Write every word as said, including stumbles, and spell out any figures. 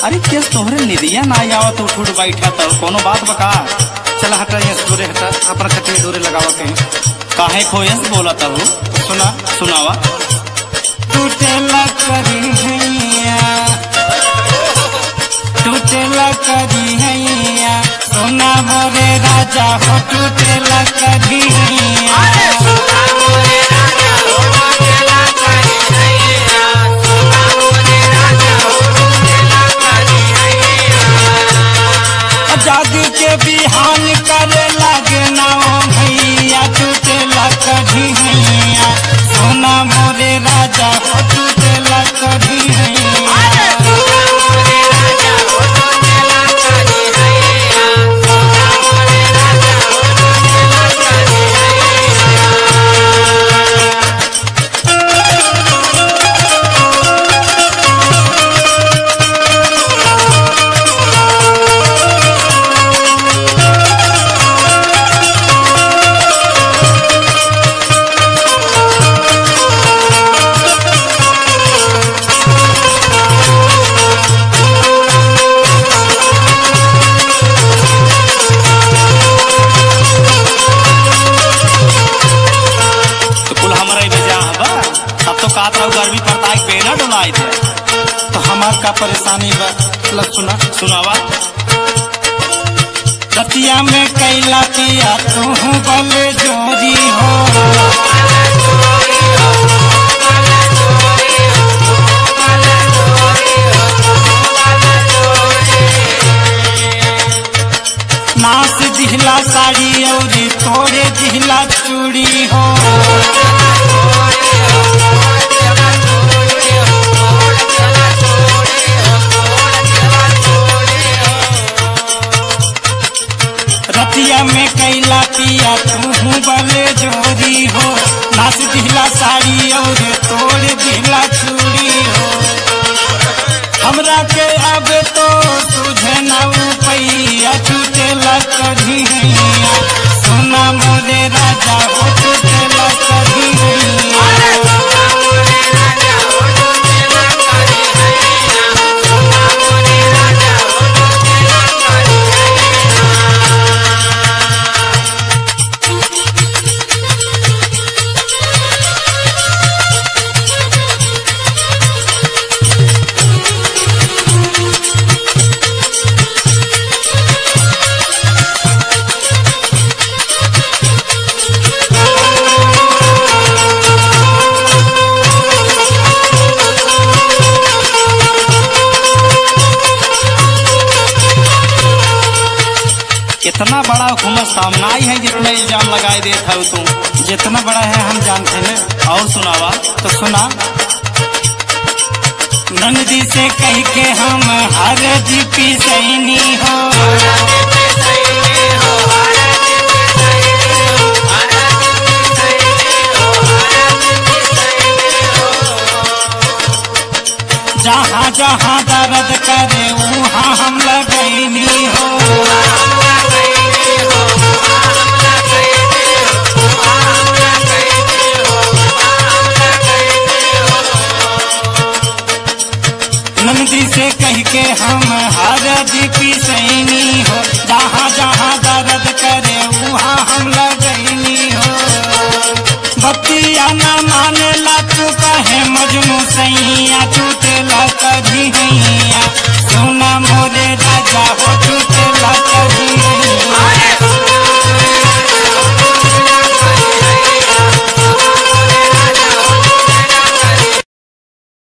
अरे केस तोहरे निदिया ना आवत उठ उठ बैठा तो कोनो बात बका। चल हटा ये दूरे हटा अपना खटिया दूरे लगावा कहीं। काहे खोयस बोला तब सुना सुनावा। टूटेला करी हैया टूटेला करी हैया सोना मोरे राजा हो टूटेला करी हैया जागी के बिहान करे लागे ना भैया टूटेला कभी हैया सोना मोरे राजा हो टूटेला कभी गर्मी पड़ता है बेना डोलाई थे तो हमार का परेशानी बा। लग सुना सुनावा। रतिया में कैला पिया तू बले जोरी हो नास दिहला साड़ी और तोड़े दिहला चूड़ी हो रतिया में कैला पिया तू बले जोरी हो नाच दिहला साड़ी और तोड़ दिहला चूड़ी हो हमरा के अब तो तुझे ना पैया टूटेला कभी हैया सोना मोरे राजा हो टूटेला कभी हैया इतना बड़ा हुकूमत सामना ही है जितना इल्जाम लगाए दे था तू। जितना बड़ा है हम जानते हैं। और सुनावा। तो सुना नंदी से कह के हम हर जी पी सैनी हो जहाँ जहाँ दर्द करे वहाँ हम लगैनी हो नंदी से कह के हम हर जी पी